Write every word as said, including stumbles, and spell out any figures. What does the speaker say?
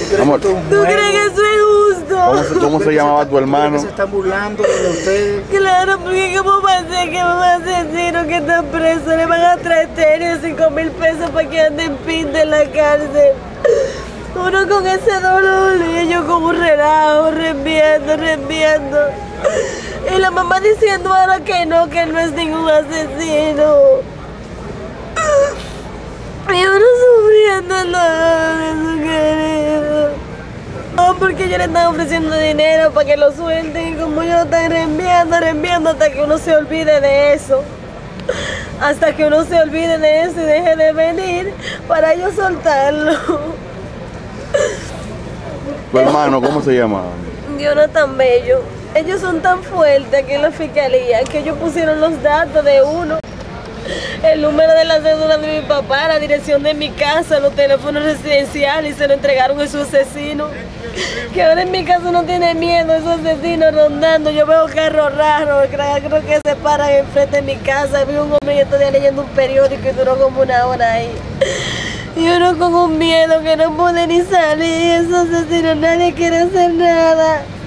crees Amor, que esto es un ¿Tú juego? crees que eso es justo? ¿cómo se, cómo se llamaba tu ¿Tú crees hermano? que se están burlando de ustedes? Claro, porque ¿cómo va a ser que un asesino que está preso le van a traer tenis de cinco mil pesos para que ande en pinta en la cárcel? Uno con ese dolor y ellos con un relajo, reenviando, reenviando. Y la mamá diciendo ahora que no, que él no es ningún asesino. Y uno sufriendo nada de su querido. No, porque yo le estaba ofreciendo dinero para que lo suelten y como yo lo estoy reenviando, reenviando hasta que uno se olvide de eso. Hasta que uno se olvide de eso y deje de venir para yo soltarlo. ¿Tu hermano cómo se llama? Jonathan Bello. Ellos son tan fuertes aquí en la fiscalía que ellos pusieron los datos de uno, el número de la cédula de mi papá, la dirección de mi casa, los teléfonos residenciales y se lo entregaron a su asesino. Que ahora en mi casa no tiene miedo, esos asesinos rondando. Yo veo carros raros, creo que se paran enfrente de mi casa. Vi un hombre que estaba leyendo un periódico y duró como una hora ahí. Y uno con un miedo que no puede ni salir. Esos asesinos, nadie quiere hacer nada.